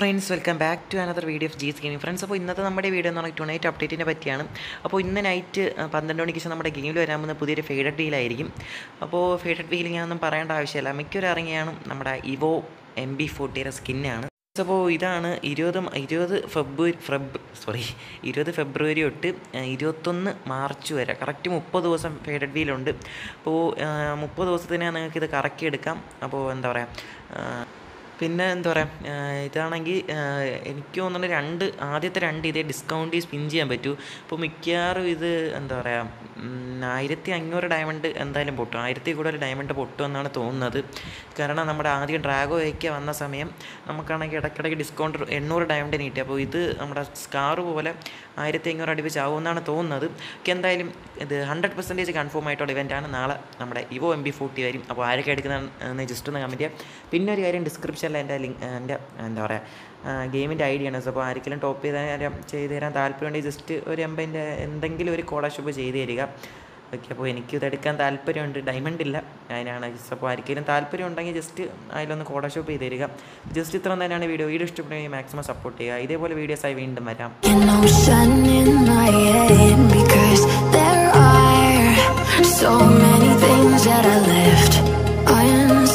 Friends, welcome back to another video of Jees gaming friends. അപ്പോൾ ഇന്നത്തെ നമ്മുടെ വീഡിയോ എന്ന് പറഞ്ഞാൽ ടു നൈറ്റ് അപ്ഡേറ്റിനെ പറ്റിയാണ്. അപ്പോൾ ഇന്ന് നൈറ്റ് 12 മണിക്ക് ശേഷം നമ്മുടെ ഗെയിമിൽ വരാൻ പോകുന്ന പുതിയൊരു ഫേഡഡ് വീലായിരിക്കും. അപ്പോൾ ഫേഡഡ് വീൽ ഞാനൊന്നും പറയേണ്ട ആവശ്യമില്ല, മിക്കവരും ഇറങ്ങിയാണ് നമ്മുടെ ഇവോ MB40 സ്കിന്നാണ്. അപ്പോൾ ഇതാണ് 20 ഫെബ്രുവരി തൊട്ട് 21 മാർച്ച് വരെ കറക്റ്റ് 30 ദിവസം ഫേഡഡ് വീലുണ്ട്. അപ്പോൾ 30 ദിവസത്തിന് നിങ്ങൾക്കിത് കറക്കിയെടുക്കാം. അപ്പോൾ എന്താ പറയുക, പിന്നെ എന്താ പറയുക, ഇതാണെങ്കിൽ എനിക്ക് തോന്നുന്നത് ആദ്യത്തെ രണ്ട് ഇതേ ഡിസ്കൗണ്ട് സ്പിൻ ചെയ്യാൻ പറ്റൂ. അപ്പോൾ മിക്കവാറും ഇത് എന്താ പറയുക 1500 ഡയമണ്ട് എന്തായാലും പൊട്ടും, 1000 കൂടുതൽ ഡയമണ്ട് പൊട്ടും എന്നാണ് തോന്നുന്നത്. കാരണം നമ്മുടെ ആദ്യം ഡ്രാഗോ ഒക്കെ വന്ന സമയം നമുക്കാണെങ്കിൽ ഇടയ്ക്കിടയ്ക്ക് ഡിസ്കൗണ്ട് 800 ഡയമണ്ടിന് കിട്ടി. അപ്പോൾ ഇത് നമ്മുടെ സ്കാർ പോലെ 1500 അടുപ്പിച്ചാവുമെന്നാണ് തോന്നുന്നത്. എന്തായാലും ഇത് 100% കൺഫേം ആയിട്ടുള്ള ഇവൻ്റാണ്. നാളെ നമ്മുടെ ഇവോ MB40 വരും. അപ്പോൾ ആരൊക്കെ എടുക്കുന്നതെന്ന് ജസ്റ്റ് ഒന്ന് കമൻറ്റ് ചെയ്യാം. പിന്നെ ഒരു കാര്യം, ഡിസ്ക്രിപ്ഷനിൽ എൻ്റെ എന്താ പറയുക ഗെയിമിൻ്റെ ID ആണ്. അപ്പോൾ ആരെങ്കിലും ടോപ്പ് ചെയ്ത് തരാൻ താല്പര്യമുണ്ടെങ്കിൽ ജസ്റ്റ് ഒരു 80 എന്തെങ്കിലും ഒരു കോളർഷിപ്പ് ചെയ്ത് തരിക. ഓക്കെ, അപ്പോൾ എനിക്കിതെടുക്കാൻ താല്പര്യമുണ്ട്, ഡയമണ്ട് ഇല്ല, അതിനാണ്. അപ്പോൾ ആർക്കെങ്കിലും താല്പര്യം ഉണ്ടെങ്കിൽ ജസ്റ്റ് അതിലൊന്ന് കോളർഷിപ്പ് ചെയ്ത് തരിക. ജസ്റ്റ് ഇത്ര തന്നെയാണ് വീഡിയോ ഇഷ്ടപ്പെടുകയും മാക്സിമം സപ്പോർട്ട് ചെയ്യുക. ഇതേപോലെ വീഡിയോസായി വീണ്ടും വരാം. So many things that I left